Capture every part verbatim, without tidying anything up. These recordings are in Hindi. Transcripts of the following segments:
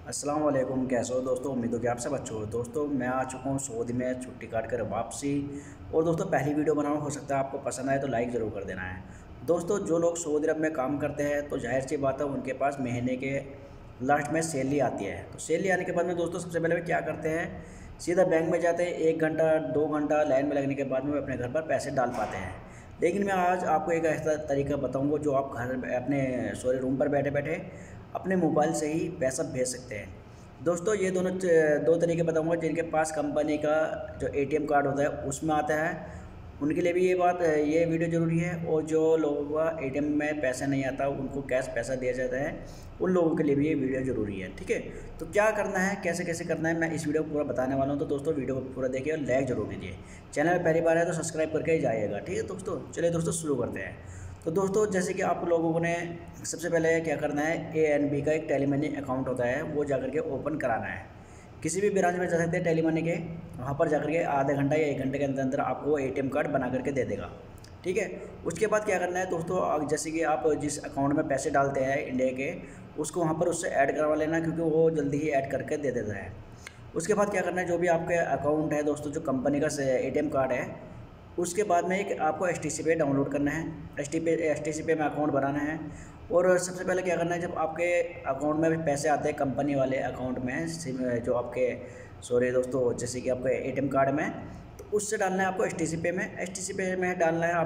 अस्सलाम वालेकुम। कैसे हो दोस्तों? उम्मीद हो कि आप सब अच्छे हो। दोस्तों मैं आ चुका हूँ सऊदी में छुट्टी काट कर वापसी। और दोस्तों पहली वीडियो बनाना हो सकता है आपको पसंद आए तो लाइक ज़रूर कर देना है। दोस्तों जो लोग सऊदी अरब में काम करते हैं तो जाहिर सी बात है उनके पास महीने के लास्ट में सैलरी आती है। तो सैलरी आने के बाद में दोस्तों सबसे पहले वे क्या करते हैं, सीधा बैंक में जाते हैं। एक घंटा दो घंटा लाइन में लगने के बाद में वे अपने घर पर पैसे डाल पाते हैं। लेकिन मैं आज आपको एक ऐसा तरीका बताऊंगा जो आप घर अपने सॉरी रूम पर बैठे बैठे अपने मोबाइल से ही पैसा भेज सकते हैं। दोस्तों ये दोनों दो तरीके बताऊंगा। जिनके पास कंपनी का जो एटीएम कार्ड होता है उसमें आता है उनके लिए भी ये बात ये वीडियो ज़रूरी है, और जो लोगों का एटीएम में पैसा नहीं आता उनको कैश पैसा दिया जाता है उन लोगों के लिए भी ये वीडियो ज़रूरी है। ठीक है, तो क्या करना है, कैसे कैसे करना है, मैं इस वीडियो को पूरा बताने वाला हूँ। तो दोस्तों वीडियो को पूरा देखिए और लाइक जरूर दीजिए। चैनल में पहली बार है तो सब्सक्राइब करके ही जाइएगा। ठीक है दोस्तों, चलिए दोस्तों शुरू करते हैं। तो दोस्तों जैसे कि आप लोगों ने सबसे पहले क्या करना है, ए एन बी का एक टेली मनी अकाउंट होता है वो जाकर के ओपन कराना है। किसी भी ब्रांच में जा सकते हैं टेली मनी के, वहाँ पर जाकर के आधे घंटा या एक घंटे के अंदर अंदर आपको एटीएम कार्ड बना करके दे देगा। ठीक है, उसके बाद क्या करना है दोस्तों, जैसे कि आप जिस अकाउंट में पैसे डालते हैं इंडिया के, उसको वहाँ पर उससे ऐड करवा लेना क्योंकि वो जल्दी ही ऐड करके दे देता है। उसके बाद क्या करना है, जो भी आपके अकाउंट है दोस्तों, जो कंपनी का एटीएम कार्ड है, उसके बाद में एक आपको एच टी सी पे डाउनलोड करना है। एच टी पे एच टी सी पे में अकाउंट बनाना है। और सबसे पहले क्या करना है, जब आपके अकाउंट में भी पैसे आते हैं कंपनी वाले अकाउंट में, सिम जो आपके सॉरी दोस्तों जैसे कि आपके एटीएम कार्ड में, तो उससे डालना है आपको एच टी सी पे में। एच टी सी पे में डालना है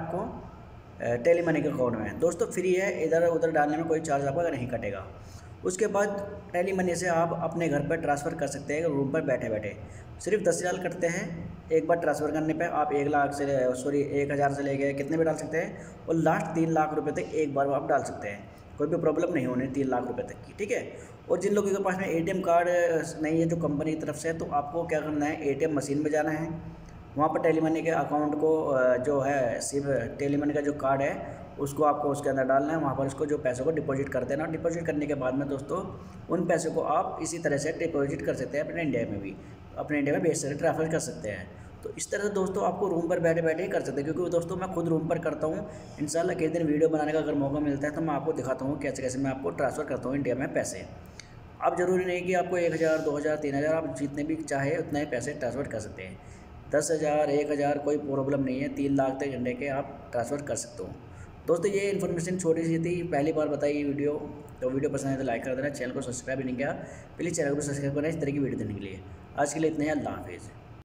आपको टेली मनी के अकाउंट में। दोस्तों फ्री है, इधर उधर डालने में कोई चार्ज आपका नहीं कटेगा। उसके बाद टेली मनी से आप अपने घर पर ट्रांसफ़र कर सकते हैं रूम पर बैठे बैठे। सिर्फ दस रियाल कटते हैं एक बार ट्रांसफ़र करने पे। आप एक लाख से सॉरी एक हज़ार से लेके कितने भी डाल सकते हैं, और लास्ट तीन लाख रुपए तक एक बार आप डाल सकते हैं। कोई भी प्रॉब्लम नहीं होनी तीन लाख रुपए तक की। ठीक है, और जिन लोगों के पास में एटीएम कार्ड नहीं है जो कंपनी की तरफ से, तो आपको क्या करना है, एटीएम मशीन में जाना है। वहाँ पर टेली मनी के अकाउंट को जो है सिर्फ टेली मनी का जो कार्ड है उसको आपको उसके अंदर डालना है। वहाँ पर उसको जो पैसों को डिपॉजिट कर देना। डिपॉजिट करने के बाद में दोस्तों उन पैसों को आप इसी तरह से डिपॉजिट कर सकते हैं अपने इंडिया में भी, अपने इंडिया में भेज सकते ट्रांसफर कर सकते हैं। तो इस तरह से दोस्तों आपको रूम पर बैठे बैठे ही कर सकते हैं, क्योंकि दोस्तों मैं खुद रूम पर करता हूँ। इंशाल्लाह किसी दिन वीडियो बनाने का अगर मौका मिलता है तो मैं आपको दिखाता हूँ कैसे कैसे मैं आपको ट्रांसफ़र करता हूँ इंडिया में पैसे। अब ज़रूरी नहीं कि आपको एक हज़ार दो हज़ार तीन हज़ार आप जितने भी चाहे उतने ही पैसे ट्रांसफ़र कर सकते हैं। दस हज़ार एक हज़ार कोई प्रॉब्लम नहीं है, तीन लाख तक इंडिया के आप ट्रांसफ़र कर सकते हो। दोस्तों ये इन्फॉर्मेशन छोटी सी थी, पहली बार बताई ये वीडियो। तो वीडियो पसंद है तो लाइक कर देना, चैनल को सब्सक्राइब नहीं किया प्लीज़ चैनल को सब्सक्राइब करना इस तरह की वीडियो देने के लिए। आज के लिए इतने ही, अल्लाह हाफिज़।